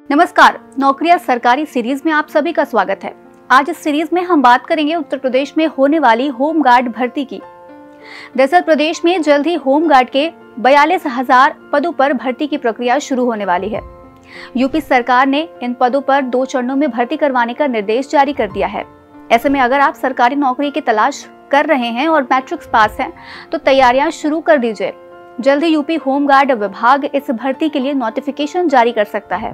नमस्कार, नौकरियां सरकारी सीरीज में आप सभी का स्वागत है। आज इस सीरीज में हम बात करेंगे उत्तर प्रदेश में होने वाली होमगार्ड भर्ती की। दरअसल प्रदेश में जल्द ही होमगार्ड के 42,000 पदों पर भर्ती की प्रक्रिया शुरू होने वाली है। यूपी सरकार ने इन पदों पर 2 चरणों में भर्ती करवाने का निर्देश जारी कर दिया है। ऐसे में अगर आप सरकारी नौकरी की तलाश कर रहे हैं और मैट्रिक्स पास हैं, तो तैयारियां शुरू कर दीजिए। जल्द ही यूपी होमगार्ड विभाग इस भर्ती के लिए नोटिफिकेशन जारी कर सकता है।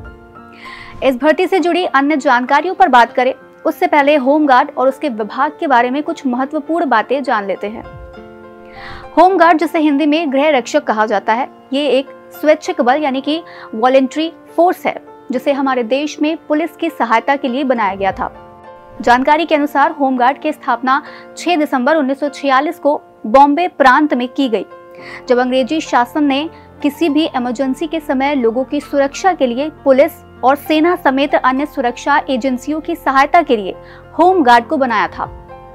इस भर्ती से जुड़ी अन्य जानकारियों पर बात करें उससे पहले होमगार्ड और उसके विभाग के बारे में कुछ महत्वपूर्ण बातें जान लेते हैं। होमगार्ड, जिसे हिंदी में गृह रक्षक कहा जाता है, ये एक स्वैच्छिक बल यानी कि वॉलंटरी फोर्स है, जिसे हमारे देश में पुलिस की सहायता के लिए बनाया गया था। जानकारी के अनुसार होमगार्ड की स्थापना 6 दिसंबर 1946 को बॉम्बे प्रांत में की गई, जब अंग्रेजी शासन ने किसी भी इमरजेंसी के समय लोगों की सुरक्षा के लिए पुलिस और सेना समेत अन्य सुरक्षा एजेंसियों की सहायता के लिए होमगार्ड को बनाया था।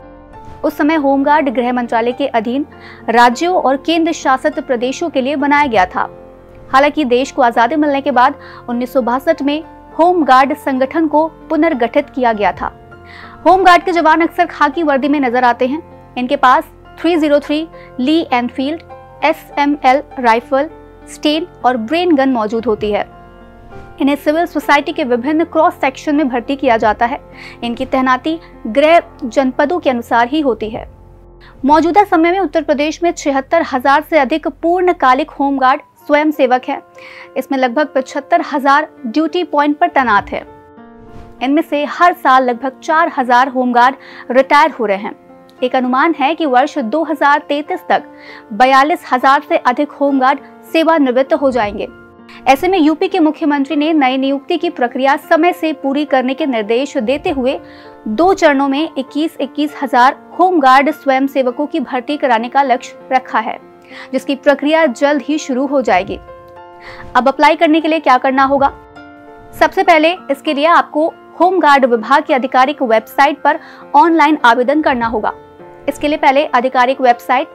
उस समय होमगार्ड गृह मंत्रालय के अधीन राज्यों और केंद्र शासित प्रदेशों के लिए बनाया गया था। हालांकि देश को आजादी मिलने के बाद 1962 में होमगार्ड संगठन को पुनर्गठित किया गया था। होमगार्ड के जवान अक्सर खाकी वर्दी में नजर आते हैं। इनके पास 303 Lee Enfield SML rifle, Sten और ब्रेन गन मौजूद होती है। इन्हें सिविल सोसाइटी के विभिन्न क्रॉस सेक्शन में भर्ती किया जाता है। इनकी तैनाती गृह जनपदों के अनुसार ही होती है। मौजूदा समय में उत्तर प्रदेश में 76,000 से अधिक पूर्णकालिक होमगार्ड स्वयं सेवक है। इसमें लगभग 75,000 ड्यूटी पॉइंट पर तैनात है। इनमें से हर साल लगभग 4,000 होमगार्ड रिटायर हो रहे हैं। एक अनुमान है कि वर्ष 2033 तक 42,000 से अधिक होमगार्ड सेवानिवृत्त हो जाएंगे। ऐसे में यूपी के मुख्यमंत्री ने नई नियुक्ति की प्रक्रिया समय से पूरी करने के निर्देश देते हुए 2 चरणों में 21,000 होमगार्ड स्वयंसेवकों की भर्ती कराने का लक्ष्य रखा है, जिसकी प्रक्रिया जल्द ही शुरू हो जाएगी। अब अप्लाई करने के लिए क्या करना होगा? सबसे पहले इसके लिए आपको होमगार्ड विभाग की आधिकारिक वेबसाइट पर ऑनलाइन आवेदन करना होगा। इसके लिए पहले आधिकारिक वेबसाइट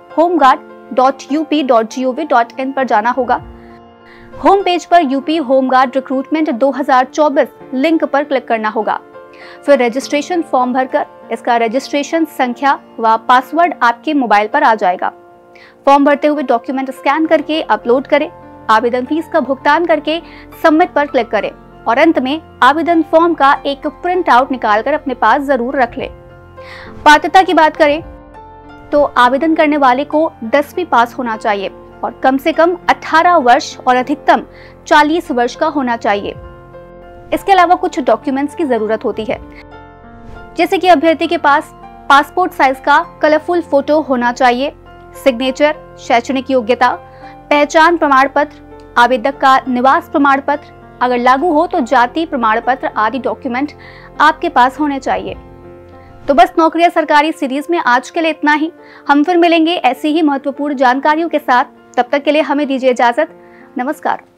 homeguard.up.gov.in पर जाना होगा। होम पेज पर यूपी होमगार्ड रिक्रूटमेंट 2024 लिंक पर क्लिक करना होगा। फिर रजिस्ट्रेशन फॉर्म भरकर इसका रजिस्ट्रेशन संख्या व पासवर्ड आपके मोबाइल पर आ जाएगा। फॉर्म भरते हुए डॉक्यूमेंट स्कैन करके अपलोड करें। आवेदन फीस का भुगतान करके सबमिट पर क्लिक करें और अंत में आवेदन फॉर्म का एक प्रिंट आउट निकालकर अपने पास जरूर रख लें। पात्रता की बात करें तो आवेदन करने वाले को 10वीं पास होना चाहिए और कम से कम 18 वर्ष और अधिकतम 40 वर्ष का होना चाहिए। इसके अलावा कुछ डॉक्यूमेंट्स की जरूरत होती है, जैसे कि अभ्यर्थी के पास पासपोर्ट साइज का कलरफुल फोटो होना चाहिए, सिग्नेचर, शैक्षणिक योग्यता, पहचान प्रमाण पत्र, आवेदक का निवास प्रमाण पत्र, अगर लागू हो तो जाति प्रमाण पत्र आदि डॉक्यूमेंट आपके पास होने चाहिए। तो बस नौकरियां सरकारी सीरीज में आज के लिए इतना ही। हम फिर मिलेंगे ऐसी ही महत्वपूर्ण जानकारियों के साथ। तब तक के लिए हमें दीजिए इजाजत। नमस्कार।